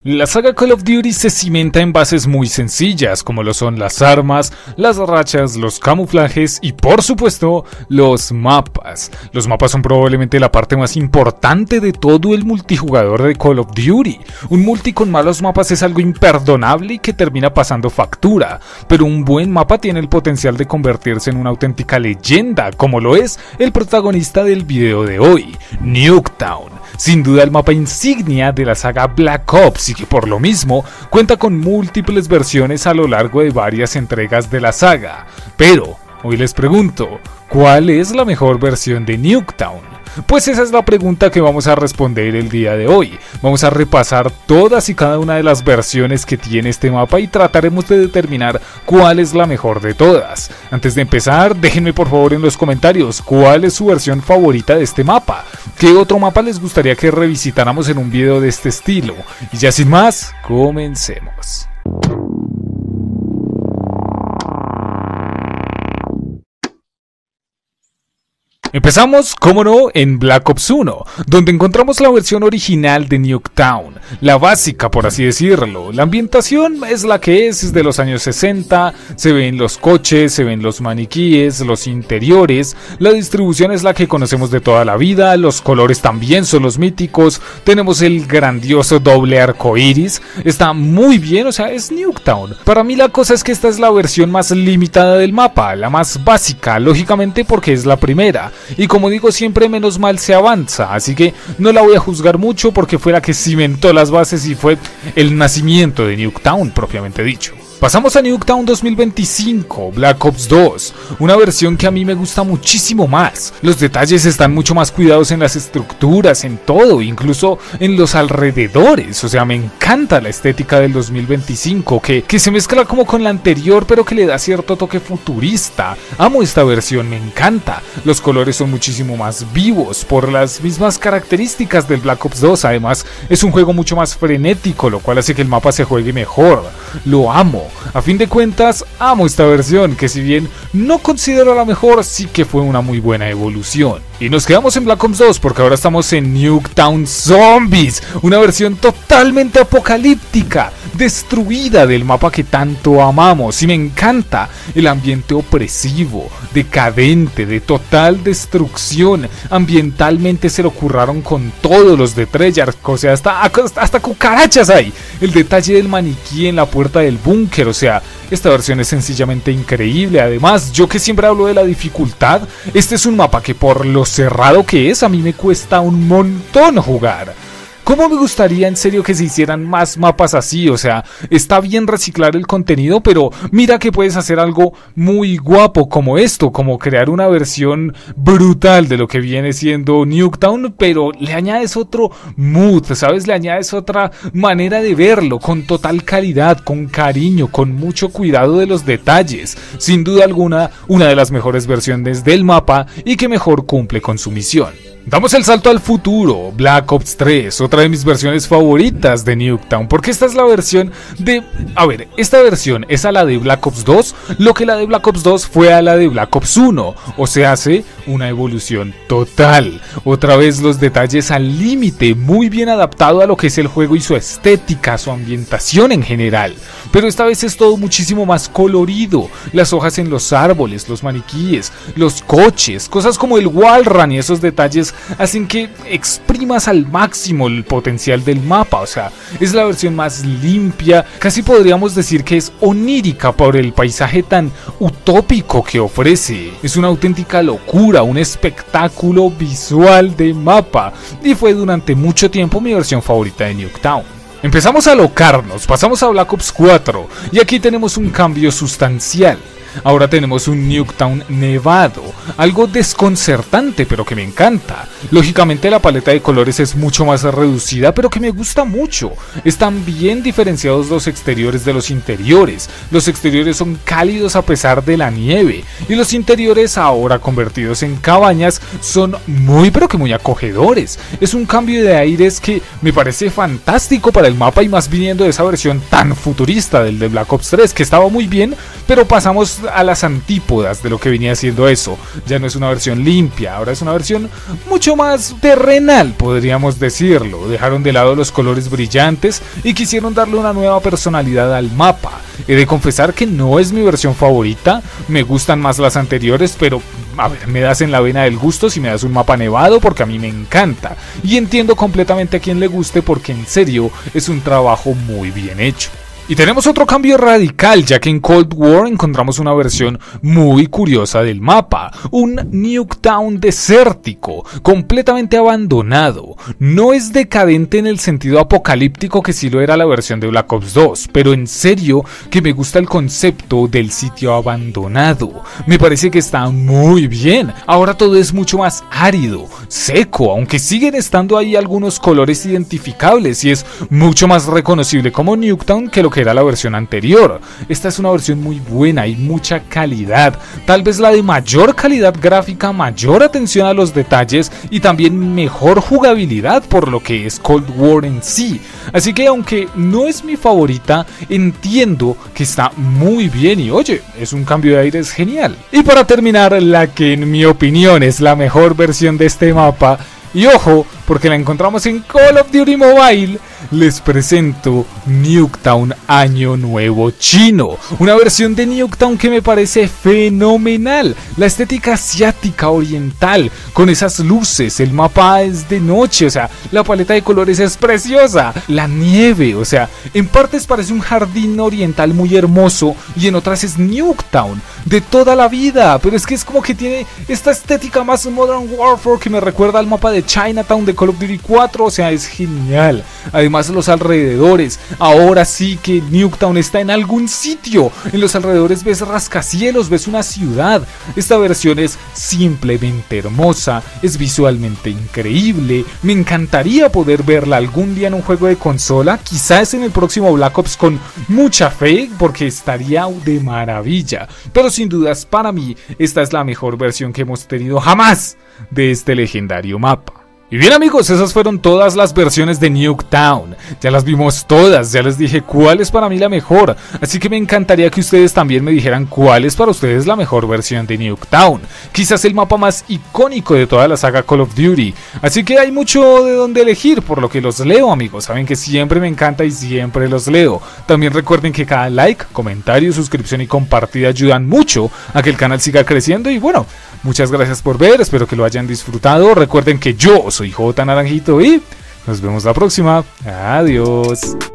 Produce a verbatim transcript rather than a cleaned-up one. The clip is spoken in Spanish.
La saga Call of Duty se cimenta en bases muy sencillas, como lo son las armas, las rachas, los camuflajes y por supuesto, los mapas. Los mapas son probablemente la parte más importante de todo el multijugador de Call of Duty. Un multi con malos mapas es algo imperdonable y que termina pasando factura, pero un buen mapa tiene el potencial de convertirse en una auténtica leyenda, como lo es el protagonista del video de hoy, Nuketown. Sin duda el mapa insignia de la saga Black Ops y que por lo mismo cuenta con múltiples versiones a lo largo de varias entregas de la saga. Pero hoy les pregunto, ¿cuál es la mejor versión de Nuketown? Pues esa es la pregunta que vamos a responder el día de hoy. Vamos a repasar todas y cada una de las versiones que tiene este mapa y trataremos de determinar cuál es la mejor de todas. Antes de empezar, déjenme por favor en los comentarios cuál es su versión favorita de este mapa. ¿Qué otro mapa les gustaría que revisitáramos en un video de este estilo? Y ya sin más, comencemos. Empezamos, como no, en Black Ops uno, donde encontramos la versión original de Nuketown, la básica por así decirlo. La ambientación es la que es, es de los años sesenta, se ven los coches, se ven los maniquíes, los interiores, la distribución es la que conocemos de toda la vida, los colores también son los míticos, tenemos el grandioso doble arco iris, está muy bien, o sea, es Nuketown. Para mí la cosa es que esta es la versión más limitada del mapa, la más básica, lógicamente porque es la primera. Y como digo siempre, menos mal se avanza, así que no la voy a juzgar mucho porque fue la que cimentó las bases y fue el nacimiento de Nuketown propiamente dicho. Pasamos a Nuketown dos mil veinticinco, Black Ops dos, una versión que a mí me gusta muchísimo más. Los detalles están mucho más cuidados en las estructuras, en todo, incluso en los alrededores. O sea, me encanta la estética del dos mil veinticinco, que, que se mezcla como con la anterior, pero que le da cierto toque futurista. Amo esta versión, me encanta. Los colores son muchísimo más vivos, por las mismas características del Black Ops dos. Además, es un juego mucho más frenético, lo cual hace que el mapa se juegue mejor. Lo amo. A fin de cuentas, amo esta versión, que si bien no considero la mejor, sí que fue una muy buena evolución. Y nos quedamos en Black Ops dos porque ahora estamos en Nuketown Zombies, una versión totalmente apocalíptica, destruida del mapa que tanto amamos. Y me encanta el ambiente opresivo, decadente, de total destrucción. Ambientalmente se lo curraron con todos los de Treyarch, o sea, hasta, hasta cucarachas hay. El detalle del maniquí en la puerta del búnker, o sea, esta versión es sencillamente increíble. Además, yo que siempre hablo de la dificultad, este es un mapa que por lo cerrado que es, a mí me cuesta un montón jugar. ¿Cómo me gustaría en serio que se hicieran más mapas así? O sea, está bien reciclar el contenido, pero mira que puedes hacer algo muy guapo como esto, como crear una versión brutal de lo que viene siendo Nuketown, pero le añades otro mood, ¿sabes? Le añades otra manera de verlo, con total calidad, con cariño, con mucho cuidado de los detalles. Sin duda alguna, una de las mejores versiones del mapa y que mejor cumple con su misión. Damos el salto al futuro, Black Ops tres, otra de mis versiones favoritas de Nuketown, porque esta es la versión de... A ver, esta versión es a la de Black Ops dos, lo que la de Black Ops dos fue a la de Black Ops uno, o sea, hace una evolución total. Otra vez los detalles al límite, muy bien adaptado a lo que es el juego y su estética, su ambientación en general. Pero esta vez es todo muchísimo más colorido, las hojas en los árboles, los maniquíes, los coches, cosas como el wallrun y esos detalles hacen que exprimas al máximo el potencial del mapa. O sea, es la versión más limpia, casi podríamos decir que es onírica por el paisaje tan utópico que ofrece. Es una auténtica locura, un espectáculo visual de mapa, y fue durante mucho tiempo mi versión favorita de Nuketown. Empezamos a alocarnos, pasamos a Black Ops cuatro, y aquí tenemos un cambio sustancial. Ahora tenemos un Nuketown nevado, algo desconcertante pero que me encanta. Lógicamente la paleta de colores es mucho más reducida pero que me gusta mucho. Están bien diferenciados los exteriores de los interiores. Los exteriores son cálidos a pesar de la nieve y los interiores, ahora convertidos en cabañas, son muy pero que muy acogedores. Es un cambio de aires que me parece fantástico para el mapa, y más viniendo de esa versión tan futurista del de Black Ops tres, que estaba muy bien, pero pasamos a las antípodas de lo que venía siendo eso. Ya no es una versión limpia, ahora es una versión mucho más terrenal, podríamos decirlo. Dejaron de lado los colores brillantes y quisieron darle una nueva personalidad al mapa. He de confesar que no es mi versión favorita, me gustan más las anteriores, pero a ver, me das en la vena del gusto si me das un mapa nevado, porque a mí me encanta. Y entiendo completamente a quien le guste, porque en serio es un trabajo muy bien hecho. Y tenemos otro cambio radical, ya que en Cold War encontramos una versión muy curiosa del mapa, un Nuketown desértico, completamente abandonado. No es decadente en el sentido apocalíptico que sí lo era la versión de Black Ops dos, pero en serio que me gusta el concepto del sitio abandonado. Me parece que está muy bien. Ahora todo es mucho más árido, seco, aunque siguen estando ahí algunos colores identificables y es mucho más reconocible como Nuketown que lo que era la versión anterior. Esta es una versión muy buena y mucha calidad, tal vez la de mayor calidad gráfica, mayor atención a los detalles y también mejor jugabilidad por lo que es Cold War en sí. Así que aunque no es mi favorita, entiendo que está muy bien y oye, es un cambio de aires genial. Y para terminar, la que en mi opinión es la mejor versión de este mapa, y ojo, porque la encontramos en Call of Duty Mobile, les presento Nuketown Año Nuevo Chino. Una versión de Nuketown que me parece fenomenal. La estética asiática oriental, con esas luces, el mapa es de noche, o sea, la paleta de colores es preciosa. La nieve, o sea, en partes parece un jardín oriental muy hermoso y en otras es Nuketown, de toda la vida. Pero es que es como que tiene esta estética más Modern Warfare que me recuerda al mapa de Chinatown de Call of Duty cuatro, o sea, es genial. Además los alrededores, ahora sí que Nuketown está en algún sitio. En los alrededores ves rascacielos, ves una ciudad. Esta versión es simplemente hermosa, es visualmente increíble. Me encantaría poder verla algún día en un juego de consola, quizás en el próximo Black Ops con mucha fe, porque estaría de maravilla. Pero sin dudas para mí esta es la mejor versión que hemos tenido jamás de este legendario mapa. Y bien amigos, esas fueron todas las versiones de Nuketown. Ya las vimos todas, ya les dije cuál es para mí la mejor. Así que me encantaría que ustedes también me dijeran cuál es para ustedes la mejor versión de Nuketown. Quizás el mapa más icónico de toda la saga Call of Duty. Así que hay mucho de donde elegir, por lo que los leo amigos. Saben que siempre me encanta y siempre los leo. También recuerden que cada like, comentario, suscripción y compartida ayudan mucho a que el canal siga creciendo. Y bueno, muchas gracias por ver, espero que lo hayan disfrutado. Recuerden que yo soy J Naranjito y nos vemos la próxima. Adiós.